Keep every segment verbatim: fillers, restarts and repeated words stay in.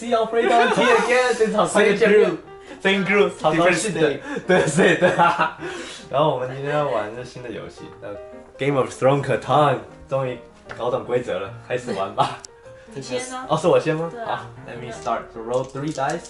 see Alfredo on T again， 这场才见面。Same group， 超高兴的。对对对啊。然后我们今天要玩这新的游戏，呃 ，Game of Thrones Catan， 终于搞懂规则了，开始玩吧。 你先呢？ 哦，是我先吗？ 对啊。 好 ，Let me start. So roll three dice.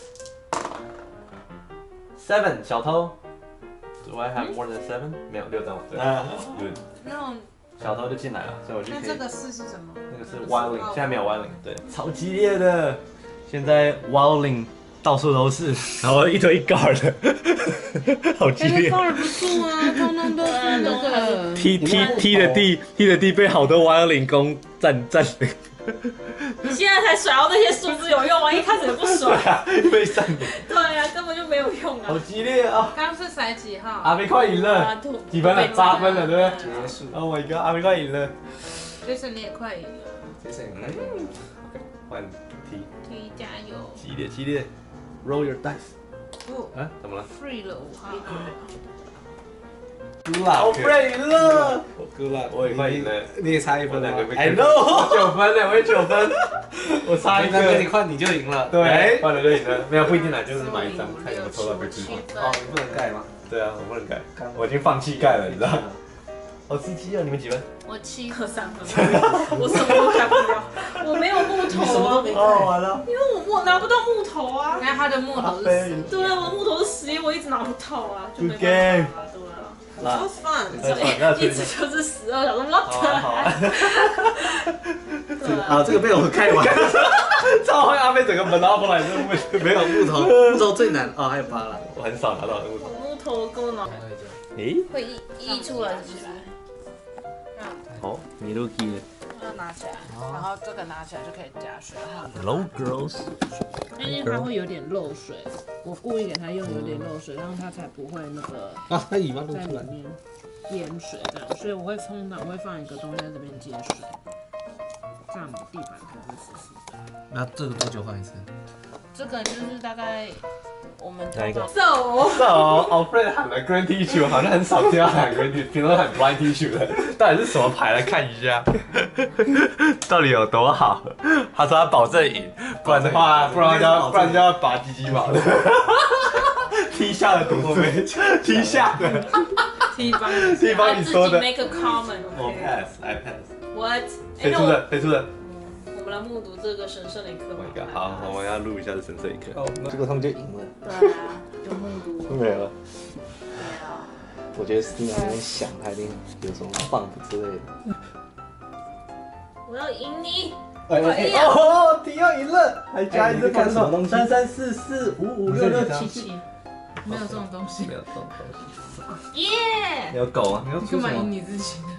Seven， 小偷。Do I have more than seven？ 没有，六张。对。Good。 那种。 小偷就进来了，所以我就可以。 那这个是是什么？ 那个是 Wildling， 现在没有 Wildling， 对，超激烈的。现在 Wildling 到处都是，然后一堆 guard， 好激烈。 guard 不错啊，通通都是那个。 踢踢踢的地，踢的地被好多 Wildling 攻占占领。 你现在才甩到那些数字有用吗？一开始也不甩。 对啊，被占领。 对啊，根本就没有用啊。 好激烈啊！ 刚是才几号？ 阿飞快赢了，几分了？八分了，对不对？ 结束。 Oh my god， 阿飞快赢了。 Jason 你也快赢了。 Jason 也快赢了。 OK， 换 T。 T 加油。 激烈激烈 ，Roll your dice。 哦。 啊？怎么了 ？Free 了五号。 Good luck， 好，Free 赢了。 Good luck， 我也快赢了。 你也差一分了。 I know， 九分了，我也九分。我差一个。 跟你换你就赢了。 对，换了就赢了。没有不一定啦，就是买一张，看有没有抽到被支付。 哦，你不能盖吗？ 对啊，我不能盖，我已经放弃盖了，你知道。好刺激啊！你们几分？ 我七和三分。我什么都盖不了，我没有木头啊。 哦，完了。 因为我我拿不到木头啊。 那他的木头是十。 对啊，我木头是十一，我一直拿不到啊，就没办法啊，对啊。 So fun， 一直就是十二，想说 what？ 好，这个被我开完， 超会阿飞整个门拉不来，这没有木头，木头最难哦，还有八了， 我很少拿到木头。 木头跟我拿。 诶， 会溢溢出来起来。 好，你都记了。 要拿起来，然后这个拿起来就可以加水。 Hello girls。 因为它会有点漏水，我故意给它用有点漏水，然后它才不会那个啊，它尾巴露在里出来。 面淹水这样，所以我会通常我会放一个东西在这边接水，这样地板才会湿湿的。 那这个多久换一次？ 这个就是大概我们哪一个？ 走。 走 ，Alfred 喊了 Green Tissue， 好像很少听到喊 Green Tissue， 平常喊 Blind Tissue 的，到底是什么牌？来看一下，到底有多好？他说他保证赢，不然的话，不然就要不然就要拔鸡鸡毛的。踢下的赌注，踢下的。 踢帮踢帮你说的。 make a comment。 我 pass，I pass。 What？ 谁出的？谁出的？ 我们来目睹这个神圣的一刻。 Oh my god！ 好，我们要录一下这神圣一刻。 哦，结果他们就赢了。 对啊，就目睹。 没了。 我觉得 Stina 那边想，他一定有什么 bump 之类的。 我要赢你！ 哎哎哦，提要赢了，还加一个看什么东西？ 三三四四五五六六七七。 没有这种东西， 没有这种东西。 耶！ 你有狗啊？ 你要干嘛赢你自己呢？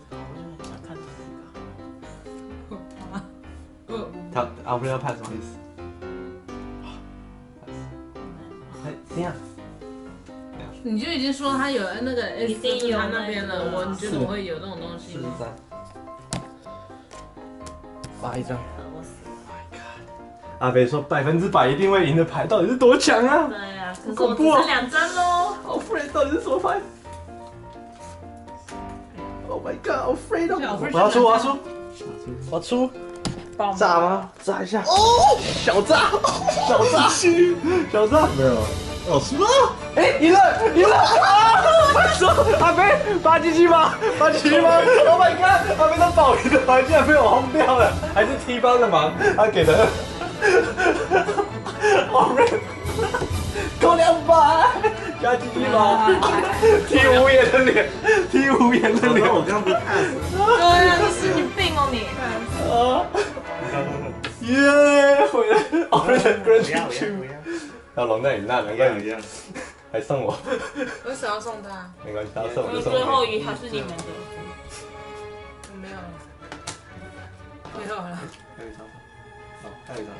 他啊，不是要判什么意思？哎，这样。 你就已经说他有那个 S 是他那边了，我觉得我会有这种东西吗？ 三。发一张。阿飞说百分之百一定会赢的牌，到底是多强啊？ 对啊，可是我只剩两张喽。 Alfred 到底是什么牌 ？Oh my god，Alfred！ 我要出，我要出，我要出。炸吗？炸一下。哦，小炸，小炸，小炸。没有，我输了。哎，赢了，赢了！啊！说阿飞拔鸡鸡吗？拔鸡鸡吗 ？Oh my god！ 阿飞都保赢的牌竟然被我轰掉了，还是 T 帮的忙，他给的。Alfred， 扣两百，加鸡鸡吗 ？T 无言的脸 ，T 无言的脸。 我刚刚不是 pass。 对啊，你神经病哦你！ 啊！耶，回来！哦，那个 Green Tissue。要龙在你那，难怪你这样，还送我。 为什么要送他？ 没关系，他送我就送。 最后一还是你们的。 我没有了，没有了。 还有一张，好，还有一张。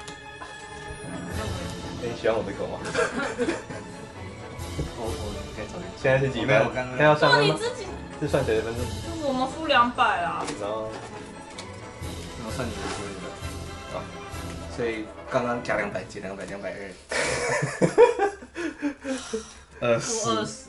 你喜欢我的狗吗？ 我我应该找你。 现在是几分？ 没有，我刚刚。 现在要算分吗？ 那你自己。 是算谁的分数？ 我们付两百啊。 然后， 然后算你的分数。好，所以刚刚加两百，减两百，两百二。二十。 二十。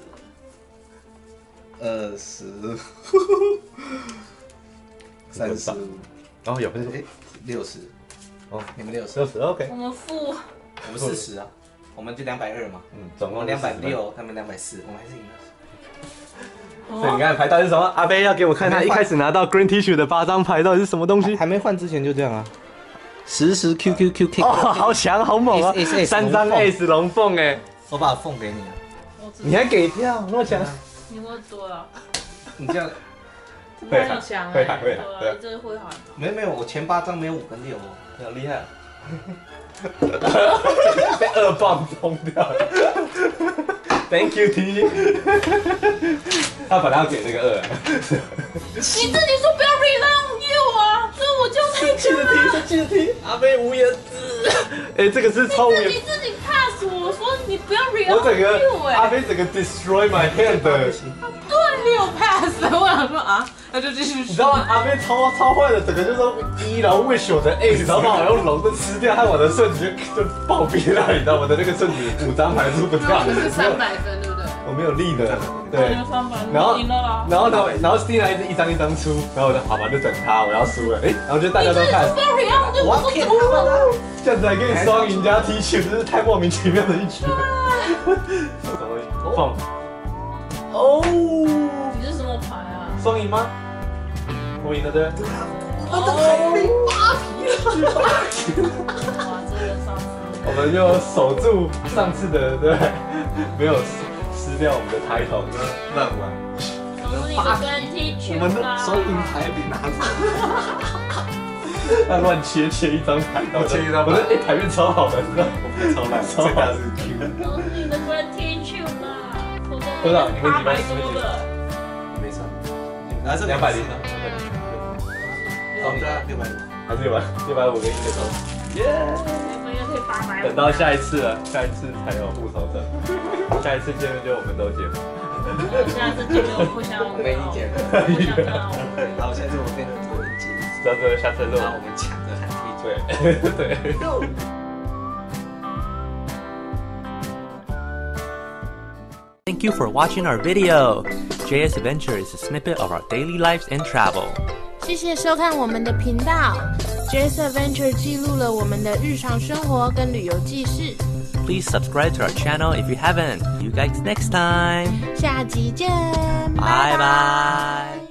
二十。三十五。 然后有分数？ 哎，六十。 哦，你们六十， 六十 OK。 我们负， 我们四十啊，我们就两百二嘛。 嗯，总共两百六，他们两百四，我们还是赢了。 所以你看牌到底是什么？阿飞要给我看他一开始拿到 Green Tissue 的八张牌到底是什么东西？ 还没换之前就这样啊。实时 Q Q Q K， 哦，好强，好猛啊！三张 Ace 龙凤哎， 我把凤给你了， 你还给票，那么强？ 你会多了， 你这样会很强会喊会喊， 对，一直会喊。 没有没有，我前八张没有五跟六哦， 好厉害。被二棒冲掉了 ，Thank you T。他本来要给那个二， 你自己说不要 rely on you 啊，所以我就太强了。 生气的 T， 阿飞无言字。哎，这个是超无言。 你自己 pass 我说你不要 rely 我整 on 个 you 哎。 阿飞整个 destroy my hand 的。 对，没有 pass， 我想说啊，那就继续。 你知道吗？阿飞超超坏的，整个就是一，然后 wish 我的 A， 然后把我用龙的吃掉，害我的顺子就就暴毙了，你知道我的那个顺子五张牌出不掉。 我们是三百分，对不对？ 我没有力的，对。然后然后呢，然后 Stina 一直一张一张出，然后我就好吧，就等他，我要输了，哎，然后就大家都看， 我要骗他们， 这样子还可以双赢加 T 恤，真是太莫名其妙的一局了。什么东西？放。哦。 你是什么牌啊？ 双赢吗？我赢了对。 我的海被扒皮了。哇，这个上次。 我们就守住上次的，对，没有失掉我们的抬头，烂完。 我们的收银牌给拿走。 他乱切切一张牌，我切一张，我的哎牌面超好的，你知道？我牌超烂，超大是 Q。 都是你的 Grand Teacher 啦， 多少？你们几百？ 没差。还是两百零的。好的，六百五。 还是六百六百五跟一个头。耶！等到下一次了，下一次才有互手的。下一次见面就我们都见面。 下次见面我不想我没意见。 不想看到我。 然后下次我变成头人机， 下次下次就然后我们抢着喊对对。 Thank you for watching our video. J S Adventure is a snippet of our daily lives and travel. 谢谢收看我们的频道 ，J S Adventure 记录了我们的日常生活跟旅游记事。 Please subscribe to our channel if you haven't. See you guys next time. 下集见， 拜拜。